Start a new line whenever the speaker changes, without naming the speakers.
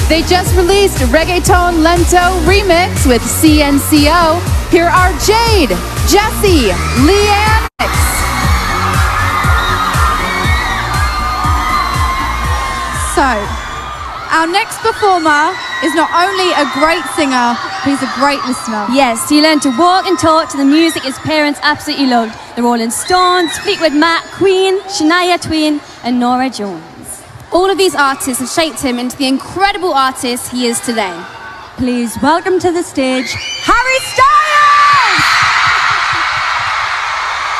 They just released Reggaeton Lento Remix with CNCO. Here are Jade, Jessie, Leanne.
So, our next performer is not only a great singer, he's a great listener.
Yes, he learned to walk and talk to the music his parents absolutely loved. The Rolling Stones, Fleetwood Mac, Queen, Shania Twain, and Norah Jones.
All of these artists have shaped him into the incredible artist he is today.
Please welcome to the stage, Harry Styles!